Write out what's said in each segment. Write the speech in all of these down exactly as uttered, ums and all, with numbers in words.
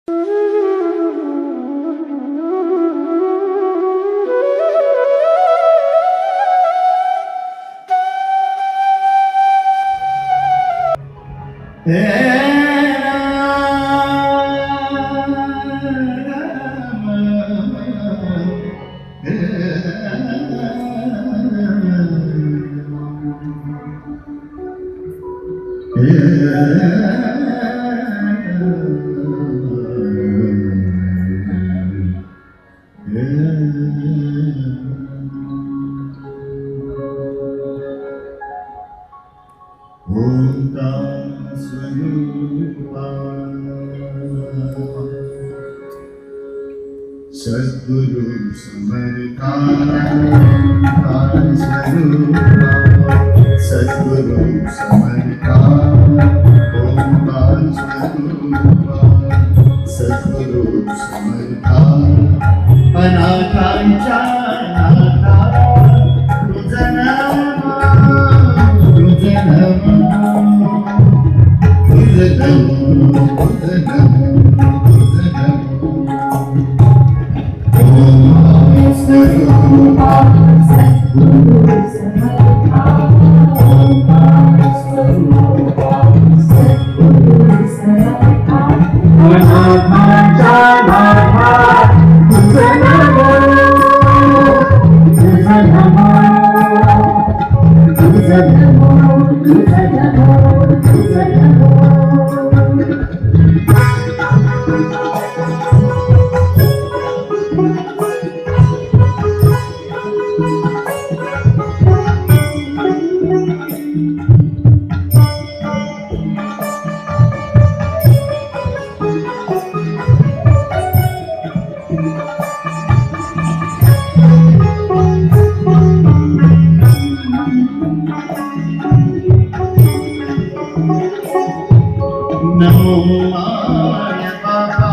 सद्गुरु समर्था स्वरूपा सद्गुरु समर्था ओंकार स्वरूपा सद्गुरु समर्था अनाथांच्या नाथा तुझं नाम तुझं नाम तुझं नाम तुझं नाम स्वरूपा सद्गुरु समर्था ओंकार स्वरूपा सद्गुरु समर्था अनाथांच्या नाथा तुझं नाम तुझं नाम तुझं नाम तुझं नाम तुझं नाम नमो माय बाबा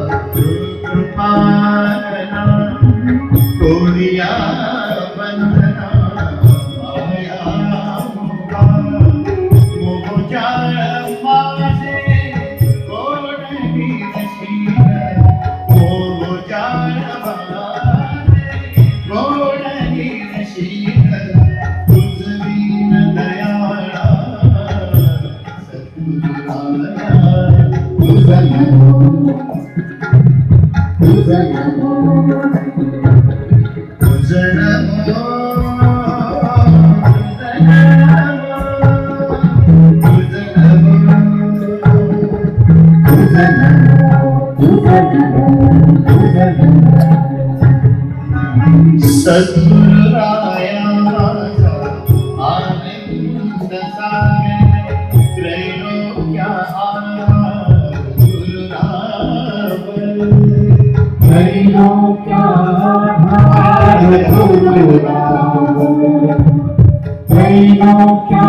कृपालना कोरिया वंदना माया मुका मोजा माझे कोणी नशीब मोजा माझे कोणी नशीब तुझवीन दयाळा तुझं नाम तुझं नाम तुझं नाम तुझं नाम तुझं नाम सद्गुरुराया माझा आनंद सागर त्रैलोक्या त्रैलोक्या त्रैलोक्या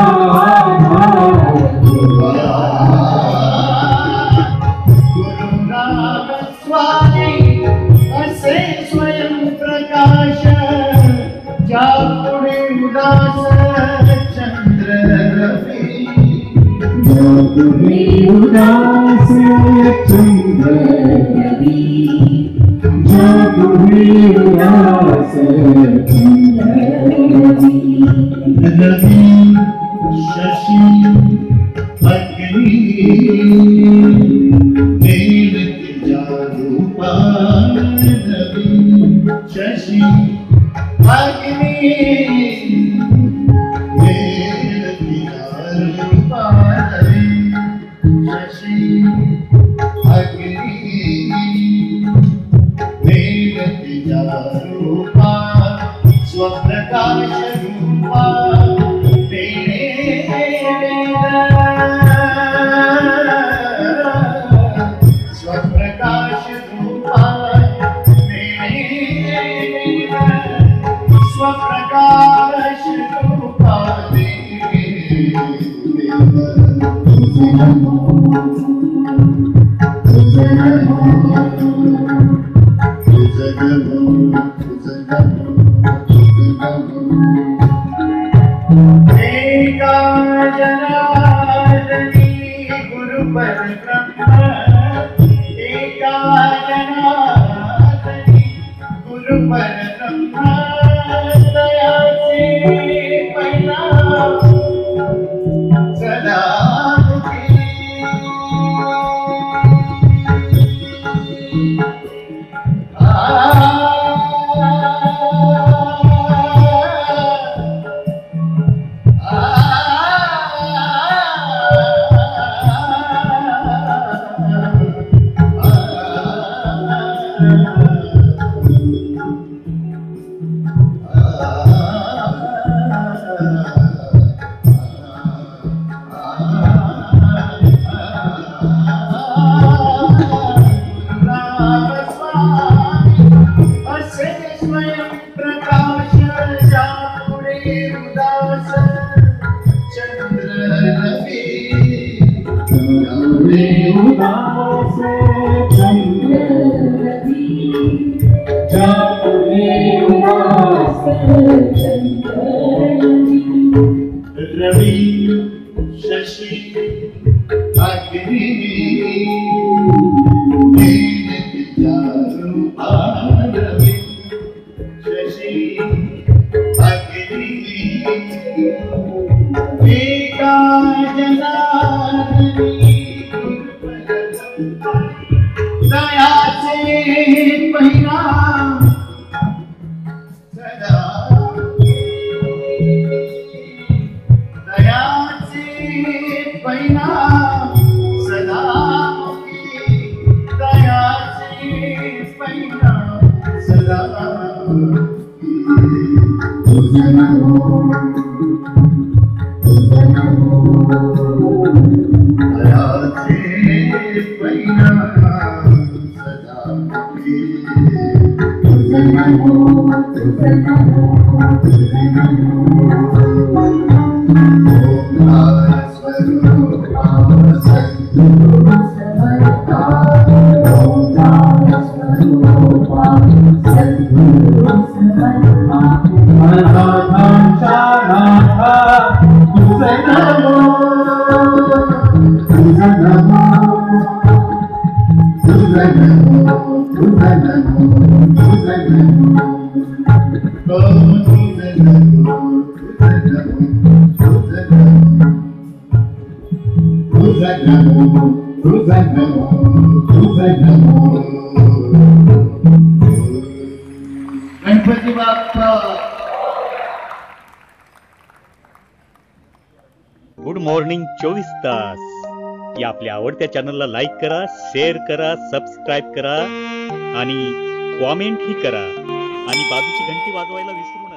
गुरुनाम स्वामी असे स्वयं प्रकाश ज्या पुढे उदास चंद्र रवी ज्या पुढे उदास चंद्र रवी रवि शशि अग्नि नील रूपा रवि शशि अग्नि नील रूपा रवि शशि अग्नि रूपा स्वप्रकाश रूपा तेरे स्वप्रकाश रूपा तेरे दयाचे पहिरा सदा दयाचे पहिरा सदा दयाचे पहिरा सदा तुझे नमो तुझे नमो दयाचे पहिरा सदा तुझे नमो तुझे नमो तुझे नमो ओंकार स्वरूपा सद्गुरु समर्था ओंकार स्वरूपा सद्गुरु समर्था अनाथांच्या नाथा तुझे नमो तुझे नमो तुझे नमो तुझे नमो तुझे नमो ओ तुझे नमो तुझे नमो तुझे नमो तुझे नमो तुझे नमो तुझे नमो गणपती बाप्पा गुड मॉर्निंग चोवीस तास या आपल्या आवडत्या चॅनलला लाईक करा, शेअर करा, सबस्क्राईब करा आणि कॉमेंट ही करा आणि बाजूची घंटी वाजवायला विसरू नका.